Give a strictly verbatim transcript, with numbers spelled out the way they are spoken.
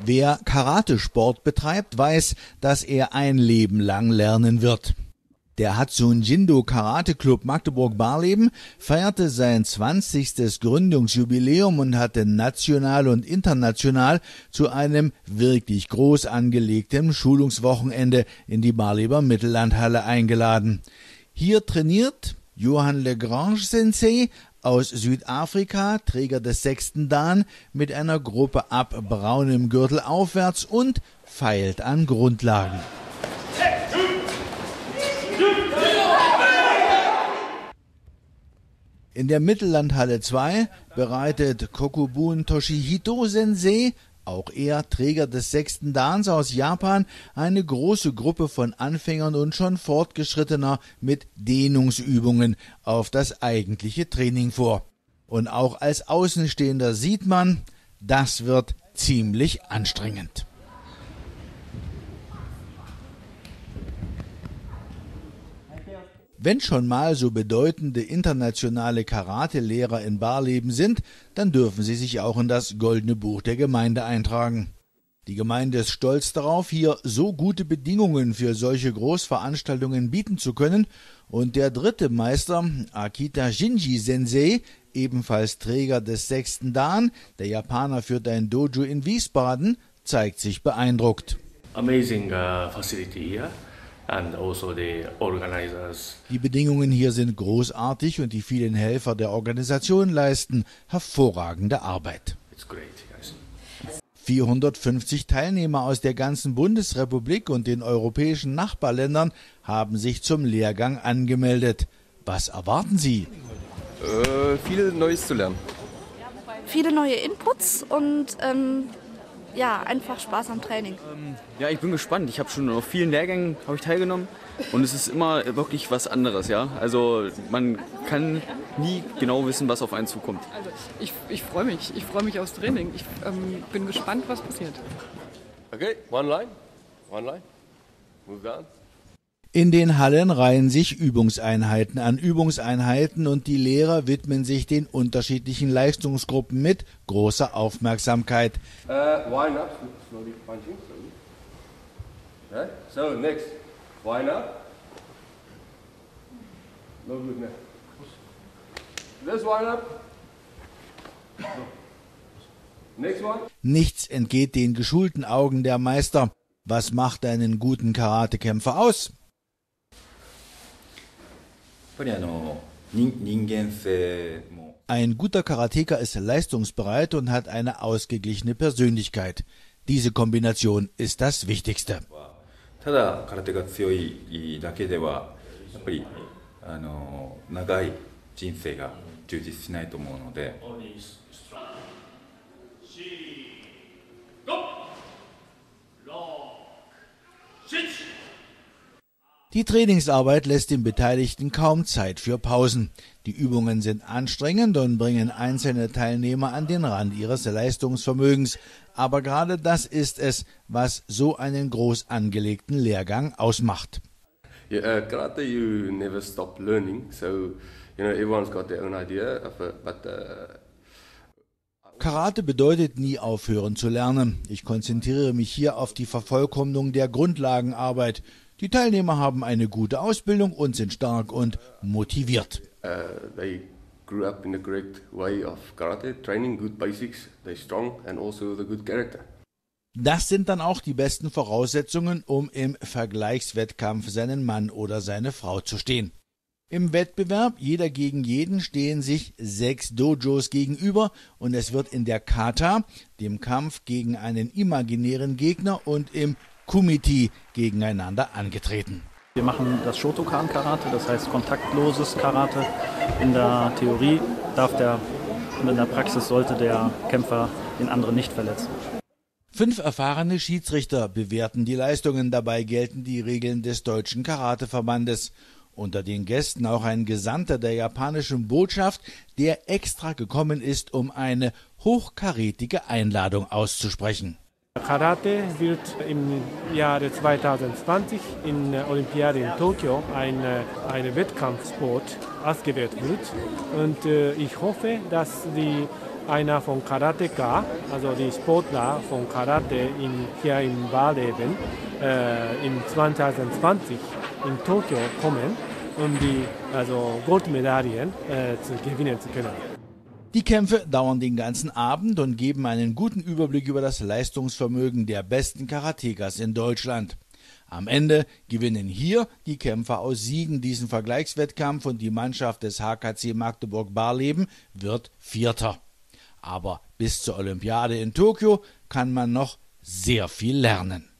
Wer Karatesport betreibt, weiß, dass er ein Leben lang lernen wird. Der Hatsune Jindo Karate Club Magdeburg-Barleben feierte sein zwanzigstes Gründungsjubiläum und hatte national und international zu einem wirklich groß angelegten Schulungswochenende in die Barleber Mittellandhalle eingeladen. Hier trainiert Johann Legrange Sensei aus Südafrika, Träger des sechsten Dan, mit einer Gruppe ab braunem Gürtel aufwärts und feilt an Grundlagen. In der Mittellandhalle zwei bereitet Kokubun Toshihito Sensei, auch er Träger des sechsten Dans aus Japan, eine große Gruppe von Anfängern und schon Fortgeschrittener mit Dehnungsübungen auf das eigentliche Training vor. Und auch als Außenstehender sieht man, das wird ziemlich anstrengend. Wenn schon mal so bedeutende internationale Karate-Lehrer in Barleben sind, dann dürfen sie sich auch in das Goldene Buch der Gemeinde eintragen. Die Gemeinde ist stolz darauf, hier so gute Bedingungen für solche Großveranstaltungen bieten zu können, und der dritte Meister, Akita Shinji Sensei, ebenfalls Träger des sechsten Dan, der Japaner führt ein Dojo in Wiesbaden, zeigt sich beeindruckt. Amazing uh, facility here. And also the organizers. Die Bedingungen hier sind großartig und die vielen Helfer der Organisation leisten hervorragende Arbeit. It's great, guys. vierhundertfünfzig Teilnehmer aus der ganzen Bundesrepublik und den europäischen Nachbarländern haben sich zum Lehrgang angemeldet. Was erwarten Sie? Äh, viel Neues zu lernen. Viele neue Inputs und ähm, ja, einfach Spaß am Training. Ähm, ja, ich bin gespannt. Ich habe schon auf vielen Lehrgängen habe ich teilgenommen und es ist immer wirklich was anderes, ja. Also man kann nie genau wissen, was auf einen zukommt. Also ich, ich freue mich. Ich freue mich aufs Training. Ich ähm, bin gespannt, was passiert. Okay, one line, one line, move down. In den Hallen reihen sich Übungseinheiten an Übungseinheiten und die Lehrer widmen sich den unterschiedlichen Leistungsgruppen mit großer Aufmerksamkeit. Uh, wind up, slowly punching, slowly. Right? So next, wind up. No good now. This wind up. Next one. Nichts entgeht den geschulten Augen der Meister. Was macht einen guten Karatekämpfer aus? Ein guter Karateka ist leistungsbereit und hat eine ausgeglichene Persönlichkeit. Diese Kombination ist das Wichtigste. Die Trainingsarbeit lässt den Beteiligten kaum Zeit für Pausen. Die Übungen sind anstrengend und bringen einzelne Teilnehmer an den Rand ihres Leistungsvermögens. Aber gerade das ist es, was so einen groß angelegten Lehrgang ausmacht. Yeah, uh, karate, you never stop learning. So, you know, everyone's got their own idea of it, but uh Karate bedeutet nie aufhören zu lernen. Ich konzentriere mich hier auf die Vervollkommnung der Grundlagenarbeit. Die Teilnehmer haben eine gute Ausbildung und sind stark und motiviert. Uh, they grew up in the correct way of karate, training, good basics, they're strong and also the good character. Das sind dann auch die besten Voraussetzungen, um im Vergleichswettkampf seinen Mann oder seine Frau zu stehen. Im Wettbewerb Jeder gegen jeden stehen sich sechs Dojos gegenüber und es wird in der Kata, dem Kampf gegen einen imaginären Gegner, und im Kumite gegeneinander angetreten. Wir machen das Shotokan-Karate, das heißt kontaktloses Karate. In der Theorie darf der, und in der Praxis sollte der Kämpfer den anderen nicht verletzen. Fünf erfahrene Schiedsrichter bewerten die Leistungen, dabei gelten die Regeln des Deutschen Karateverbandes. Unter den Gästen auch ein Gesandter der japanischen Botschaft, der extra gekommen ist, um eine hochkarätige Einladung auszusprechen. Karate wird im Jahre zweitausendzwanzig in der Olympiade in Tokio ein, ein Wettkampfsport ausgewählt wird. Und äh, ich hoffe, dass die einer von Karateka, also die Sportler von Karate in, hier im Barleben, äh, in zweitausendzwanzig in Tokio kommen, um die also Goldmedaillen äh, zu gewinnen zu können. Die Kämpfe dauern den ganzen Abend und geben einen guten Überblick über das Leistungsvermögen der besten Karatekas in Deutschland. Am Ende gewinnen hier die Kämpfer aus Siegen diesen Vergleichswettkampf und die Mannschaft des H K C Magdeburg-Barleben wird Vierter. Aber bis zur Olympiade in Tokio kann man noch sehr viel lernen.